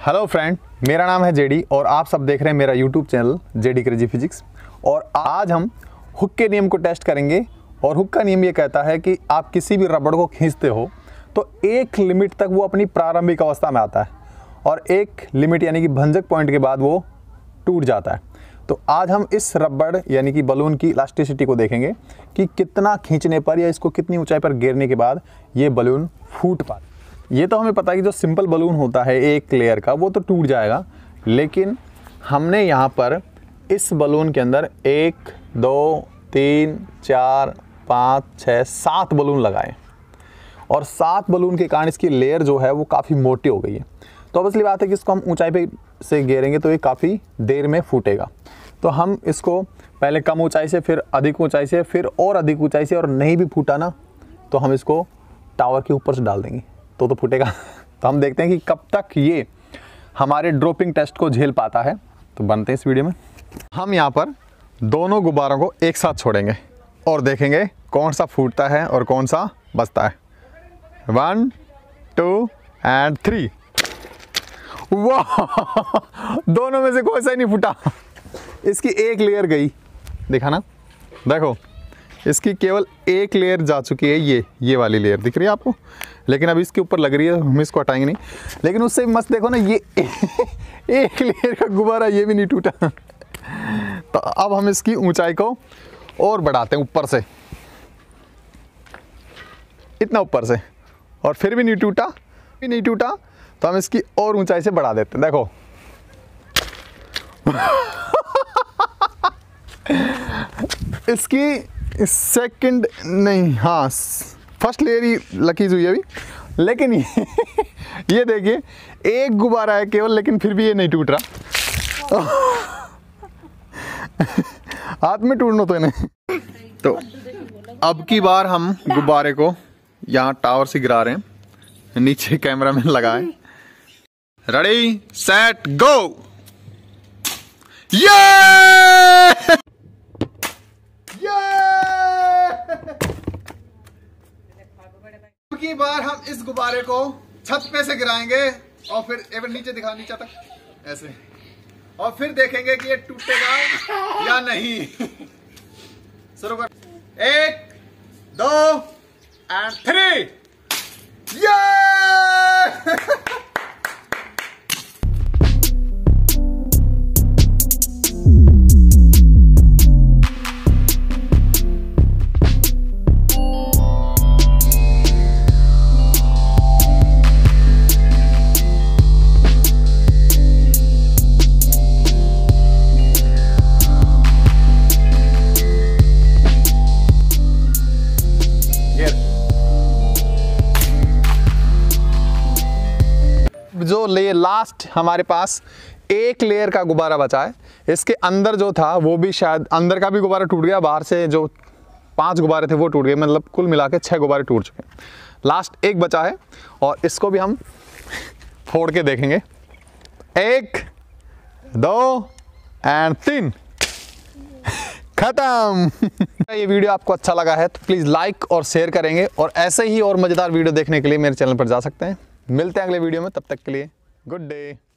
Hello friend, मेरा नाम है जेडी और आप सब देख रहे हैं मेरा YouTube channel JD crazy physics. और आज हम हुक के नियम को टेस्ट करेंगे। और हुक का नियम ये कहता है कि आप किसी भी रबड़ को खींचते हो तो एक लिमिट तक वो अपनी प्रारंभिक अवस्था में आता है और एक लिमिट यानी कि भंजक पॉइंट के बाद वो टूट जाता है। तो आज हम इस रबड़ यानी कि बलून की इलास्टिसिटी को देखेंगे कि कितना खींचने पर या इसको कितनी ऊंचाई पर गिरने के बाद ये बलून फूट पाता है। ये तो हमें पता है कि जो सिंपल बलून होता है एक लेयर का वो तो टूट जाएगा, लेकिन हमने यहाँ पर इस बलून के अंदर 1 2 3 4 5 6 7 बलून लगाए और 7 बलून के कारण इसकी लेयर जो है वो काफ़ी मोटी हो गई है। तो अब असली बात है कि इसको हम ऊंचाई पे से गिरेंगे तो ये काफ़ी देर में फूटेगा। तो हम इसको पहले कम ऊंचाई से, फिर अधिक ऊंचाई से, फिर और अधिक ऊंचाई से, और नहीं भी फूटा ना तो हम इसको टावर के ऊपर से डाल देंगे तो फूटेगा। तो हम देखते हैं कि कब तक ये हमारे ड्रॉपिंग टेस्ट को झेल पाता है। तो बनते हैं इस वीडियो में। हम यहाँ पर दोनों गुब्बारों को एक साथ छोड़ेंगे और देखेंगे कौन सा फूटता है और कौन सा बचता है। 1 2 एंड 3। वाह, दोनों में से कोई सा ही नहीं फूटा। इसकी एक लेयर गई, देखा ना, देखो इसकी केवल एक लेयर जा चुकी है, ये वाली लेयर दिख रही है आपको, लेकिन अब इसके ऊपर लग रही है, हम इसको हटाएंगे नहीं। लेकिन उससे मस्त देखो ना, ये एक लेयर का गुब्बारा ये भी नहीं टूटा। तो अब हम इसकी ऊंचाई को और बढ़ाते हैं ऊपर से, इतना ऊपर से, और फिर भी नहीं टूटा, तो हम इसकी और ऊंचाई से बढ़ा देते हैं। देखो इसकी सेकंड नहीं, हाँ फर्स्ट लेयर ही लकीज हुई अभी, लेकिन ये देखिए एक गुब्बारा है केवल, लेकिन फिर भी ये नहीं टूट रहा। हाथ में टूटना तो नहीं। तो अब की बार हम गुब्बारे को यहाँ टावर से गिरा रहे हैं, नीचे कैमरा में लगाए। Ready set go. ये की बार हम इस गुब्बारे को छत पे से गिराएंगे और फिर एक बार नीचे दिखा, नीचे तक ऐसे, और फिर देखेंगे कि ये टूटेगा या नहीं। शुरू कर। 1 2 एंड 3। ये जो लास्ट हमारे पास एक लेयर का गुब्बारा बचा है, इसके अंदर जो था वो भी शायद अंदर का भी गुब्बारा टूट गया, बाहर से जो 5 गुब्बारे थे वो टूट गए, मतलब कुल मिला के 6 गुब्बारे टूट चुके हैं। लास्ट एक बचा है और इसको भी हम फोड़ के देखेंगे। 1 2 एंड 3। खत्म। ये वीडियो आपको अच्छा लगा है तो प्लीज़ लाइक और शेयर करेंगे, और ऐसे ही और मज़ेदार वीडियो देखने के लिए मेरे चैनल पर जा सकते हैं। मिलते हैं अगले वीडियो में, तब तक के लिए गुड डे।